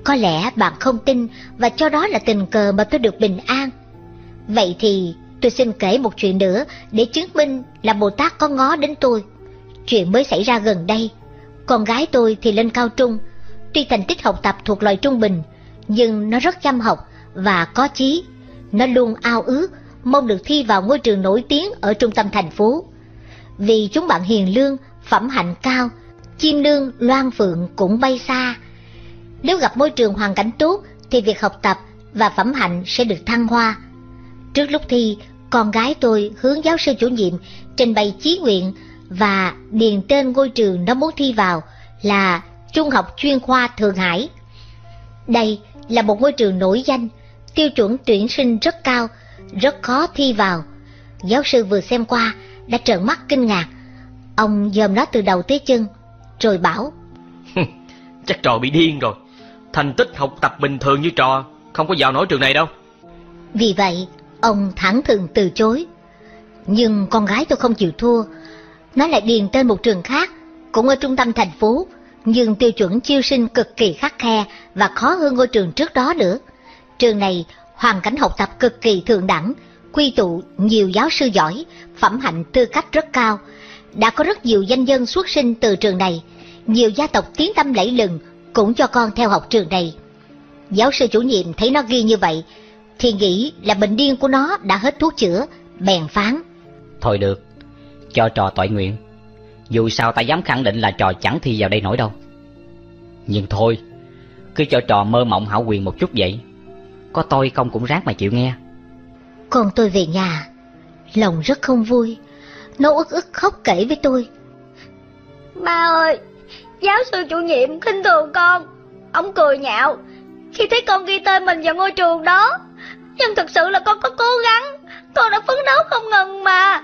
Có lẽ bạn không tin và cho đó là tình cờ mà tôi được bình an. Vậy thì tôi xin kể một chuyện nữa để chứng minh là Bồ Tát có ngó đến tôi. Chuyện mới xảy ra gần đây. Con gái tôi thì lên cao trung. Tuy thành tích học tập thuộc loại trung bình, nhưng nó rất chăm học và có chí. Nó luôn ao ước mong được thi vào ngôi trường nổi tiếng ở trung tâm thành phố. Vì chúng bạn hiền lương, phẩm hạnh cao, chim nương loan phượng cũng bay xa. Nếu gặp môi trường hoàn cảnh tốt thì việc học tập và phẩm hạnh sẽ được thăng hoa. Trước lúc thi, con gái tôi hướng giáo sư chủ nhiệm trình bày chí nguyện và điền tên ngôi trường nó muốn thi vào là Trung học chuyên khoa Thượng Hải. Đây là một ngôi trường nổi danh, tiêu chuẩn tuyển sinh rất cao, rất khó thi vào. Giáo sư vừa xem qua đã trợn mắt kinh ngạc. Ông dòm nó từ đầu tới chân, rồi bảo: Chắc trò bị điên rồi. Thành tích học tập bình thường như trò không có vào nổi trường này đâu. Vì vậy, ông thẳng thừng từ chối. Nhưng con gái tôi không chịu thua. Nó lại điền tên một trường khác, cũng ở trung tâm thành phố, nhưng tiêu chuẩn chiêu sinh cực kỳ khắt khe và khó hơn ngôi trường trước đó nữa. Trường này hoàn cảnh học tập cực kỳ thượng đẳng, quy tụ nhiều giáo sư giỏi, phẩm hạnh tư cách rất cao. Đã có rất nhiều danh nhân xuất sinh từ trường này, nhiều gia tộc tiếng tăm lẫy lừng cũng cho con theo học trường này. Giáo sư chủ nhiệm thấy nó ghi như vậy thì nghĩ là bệnh điên của nó đã hết thuốc chữa, bèn phán: Thôi được, cho trò toại nguyện. Dù sao ta dám khẳng định là trò chẳng thi vào đây nổi đâu. Nhưng thôi, cứ cho trò mơ mộng hão quyền một chút vậy. Có tôi không cũng ráng mà chịu nghe. Con tôi về nhà, lòng rất không vui. Nó uất ức khóc kể với tôi: Ba ơi, giáo sư chủ nhiệm khinh thường con. Ông cười nhạo khi thấy con ghi tên mình vào ngôi trường đó. Nhưng thực sự là con có cố gắng, con đã phấn đấu không ngừng mà.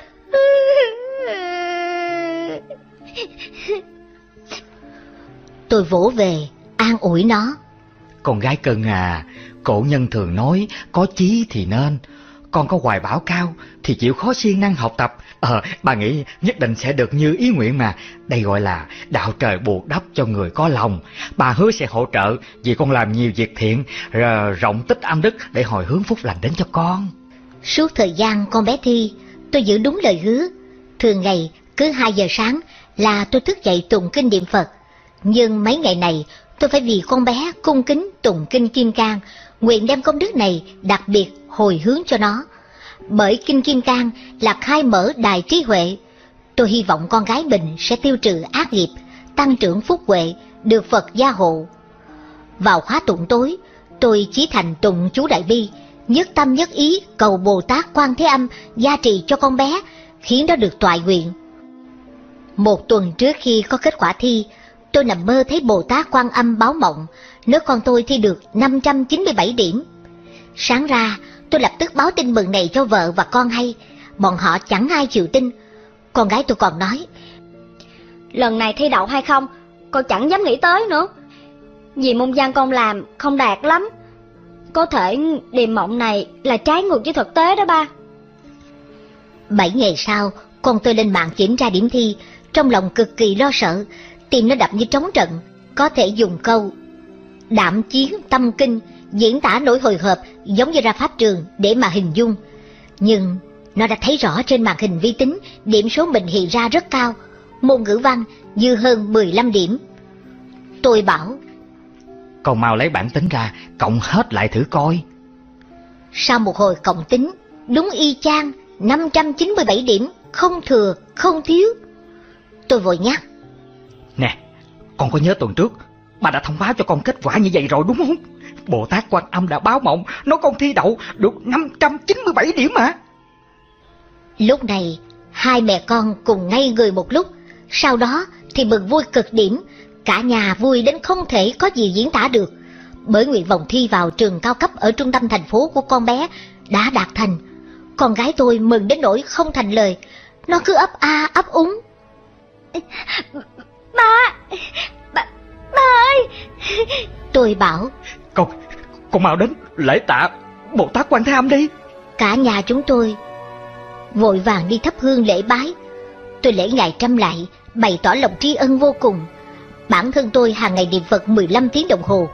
Tôi vỗ về, an ủi nó: Con gái cưng à, cổ nhân thường nói có chí thì nên. Con có hoài bão cao thì chịu khó siêng năng học tập. Bà nghĩ nhất định sẽ được như ý nguyện mà. Đây gọi là đạo trời bù đắp cho người có lòng. Bà hứa sẽ hỗ trợ vì con làm nhiều việc thiện, rộng tích âm đức để hồi hướng phúc lành đến cho con. Suốt thời gian con bé thi, tôi giữ đúng lời hứa. Thường ngày cứ 2 giờ sáng là tôi thức dậy tụng kinh niệm Phật. Nhưng mấy ngày này tôi phải vì con bé cung kính tụng kinh Kim Cang, nguyện đem công đức này đặc biệt hồi hướng cho nó. Bởi kinh Kim Cang là khai mở đài trí huệ. Tôi hy vọng con gái mình sẽ tiêu trừ ác nghiệp, tăng trưởng phúc huệ, được Phật gia hộ. Vào khóa tụng tối, tôi chí thành tụng chú Đại Bi, nhất tâm nhất ý cầu Bồ Tát Quan Thế Âm gia trì cho con bé, khiến nó được toại nguyện. 1 tuần trước khi có kết quả thi, tôi nằm mơ thấy Bồ Tát Quan Âm báo mộng, nếu con tôi thi được 597 điểm. Sáng ra, tôi lập tức báo tin mừng này cho vợ và con hay. Bọn họ chẳng ai chịu tin. Con gái tôi còn nói: Lần này thi đậu hay không, con chẳng dám nghĩ tới nữa. Vì môn văn con làm không đạt lắm. Có thể điềm mộng này là trái ngược với thực tế đó ba. 7 ngày sau, con tôi lên mạng kiểm tra điểm thi, trong lòng cực kỳ lo sợ, tim nó đập như trống trận. Có thể dùng câu đạm chiến tâm kinh diễn tả nỗi hồi hộp giống như ra pháp trường để mà hình dung. Nhưng nó đã thấy rõ trên màn hình vi tính điểm số mình hiện ra rất cao, môn ngữ văn dư hơn 15 điểm. Tôi bảo: Con mau lấy bảng tính ra, cộng hết lại thử coi. Sau một hồi cộng tính, đúng y chang 597 điểm, không thừa không thiếu. Tôi vội nhắc: Nè, con có nhớ tuần trước bà đã thông báo cho con kết quả như vậy rồi đúng không? Bồ Tát Quan Âm đã báo mộng nói con thi đậu được 597 điểm mà. Lúc này, hai mẹ con cùng ngây người một lúc, sau đó thì mừng vui cực điểm. Cả nhà vui đến không thể có gì diễn tả được. Bởi nguyện vọng thi vào trường cao cấp ở trung tâm thành phố của con bé đã đạt thành. Con gái tôi mừng đến nỗi không thành lời. Nó cứ ấp a ấp úng: Ba ơi. Tôi bảo: Con mau đến lễ tạ Bồ Tát Quan Thế Âm đi. Cả nhà chúng tôi vội vàng đi thắp hương lễ bái. Tôi lễ ngài trăm lại, bày tỏ lòng tri ân vô cùng. Bản thân tôi hàng ngày niệm Phật 15 tiếng đồng hồ.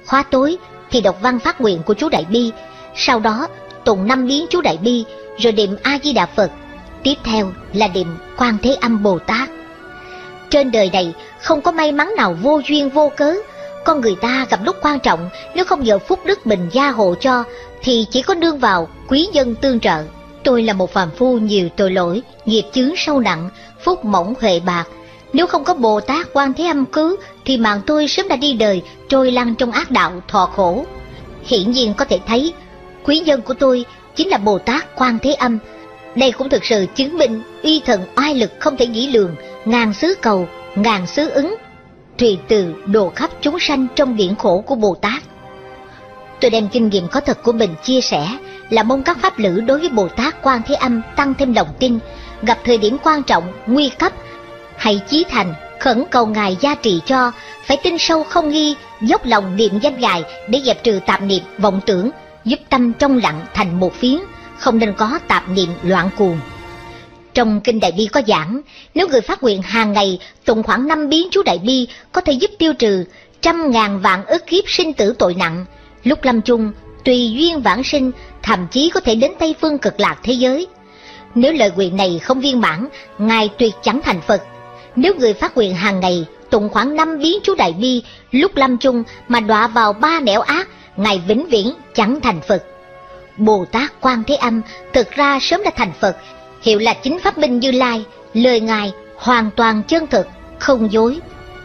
Khóa tối thì đọc văn phát nguyện của chú Đại Bi, sau đó tụng 5 biến chú Đại Bi, rồi niệm A Di Đà Phật, tiếp theo là niệm Quan Thế Âm Bồ Tát. Trên đời này không có may mắn nào vô duyên vô cớ. Con người ta gặp lúc quan trọng, nếu không nhờ phúc đức mình gia hộ cho thì chỉ có nương vào quý nhân tương trợ. Tôi là một phàm phu nhiều tội lỗi, nghiệp chướng sâu nặng, phúc mỏng huệ bạc. Nếu không có Bồ Tát Quan Thế Âm cứu thì mạng tôi sớm đã đi đời, trôi lăn trong ác đạo thọ khổ. Hiển nhiên có thể thấy quý nhân của tôi chính là Bồ Tát Quan Thế Âm. Đây cũng thực sự chứng minh uy thần oai lực không thể nghĩ lường, ngàn xứ cầu, ngàn xứ ứng, tùy từ độ khắp chúng sanh trong biển khổ của Bồ Tát. Tôi đem kinh nghiệm có thật của mình chia sẻ, là mong các pháp lữ đối với Bồ Tát Quan Thế Âm tăng thêm lòng tin, gặp thời điểm quan trọng, nguy cấp, hãy chí thành, khẩn cầu Ngài gia trì cho, phải tin sâu không nghi, dốc lòng niệm danh Ngài để dẹp trừ tạp niệm, vọng tưởng, giúp tâm trong lặng thành một phiến, không nên có tạp niệm loạn cuồng. Trong Kinh Đại Bi có giảng, nếu người phát nguyện hàng ngày tụng khoảng 5 biến chú Đại Bi có thể giúp tiêu trừ 100.000 vạn ức kiếp sinh tử tội nặng, lúc lâm chung tùy duyên vãng sinh, thậm chí có thể đến Tây Phương Cực Lạc thế giới. Nếu lời nguyện này không viên mãn, Ngài tuyệt chẳng thành Phật. Nếu người phát nguyện hàng ngày tụng khoảng 5 biến chú Đại Bi lúc lâm chung mà đọa vào 3 nẻo ác, Ngài vĩnh viễn chẳng thành Phật. Bồ Tát Quan Thế Âm thực ra sớm đã thành Phật, hiệu là chính pháp minh Như Lai, lời Ngài hoàn toàn chân thực, không dối.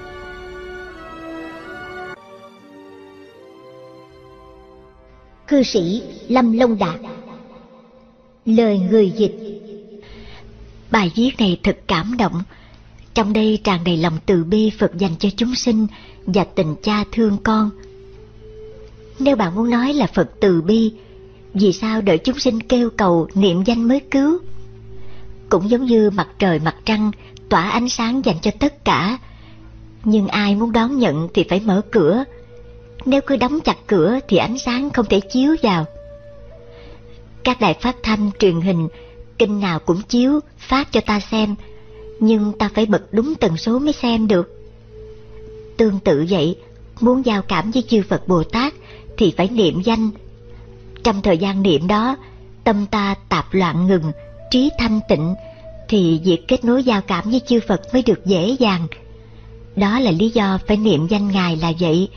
Cư sĩ Lâm Long Đạt. Lời người dịch. Bài viết này thật cảm động. Trong đây tràn đầy lòng từ bi Phật dành cho chúng sinh và tình cha thương con. Nếu bạn muốn nói là Phật từ bi, vì sao đợi chúng sinh kêu cầu niệm danh mới cứu? Cũng giống như mặt trời mặt trăng tỏa ánh sáng dành cho tất cả, nhưng ai muốn đón nhận thì phải mở cửa. Nếu cứ đóng chặt cửa thì ánh sáng không thể chiếu vào. Các đài phát thanh truyền hình kinh nào cũng chiếu phát cho ta xem, nhưng ta phải bật đúng tần số mới xem được. Tương tự vậy, muốn giao cảm với chư Phật Bồ Tát thì phải niệm danh. Trong thời gian niệm đó, tâm ta tạp loạn ngừng, trí thanh tịnh, thì việc kết nối giao cảm với chư Phật mới được dễ dàng. Đó là lý do phải niệm danh Ngài là vậy.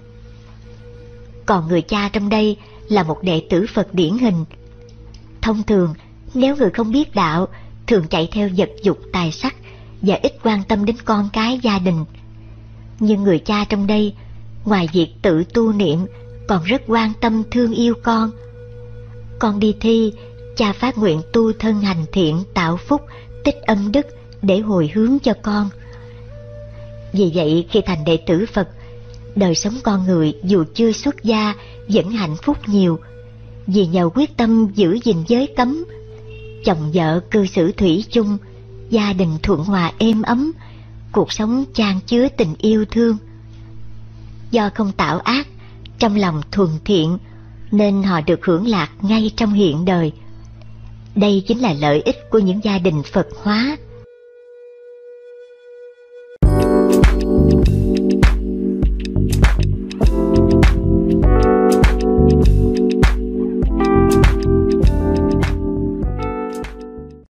Còn người cha trong đây là một đệ tử Phật điển hình. Thông thường, nếu người không biết đạo, thường chạy theo vật dục tài sắc và ít quan tâm đến con cái gia đình. Nhưng người cha trong đây, ngoài việc tự tu niệm, còn rất quan tâm thương yêu con. Con đi thi, cha phát nguyện tu thân hành thiện, tạo phúc, tích âm đức để hồi hướng cho con. Vì vậy khi thành đệ tử Phật, đời sống con người dù chưa xuất gia vẫn hạnh phúc nhiều, vì nhờ quyết tâm giữ gìn giới cấm, chồng vợ cư xử thủy chung, gia đình thuận hòa êm ấm, cuộc sống chan chứa tình yêu thương. Do không tạo ác, trong lòng thuần thiện, nên họ được hưởng lạc ngay trong hiện đời. Đây chính là lợi ích của những gia đình Phật hóa.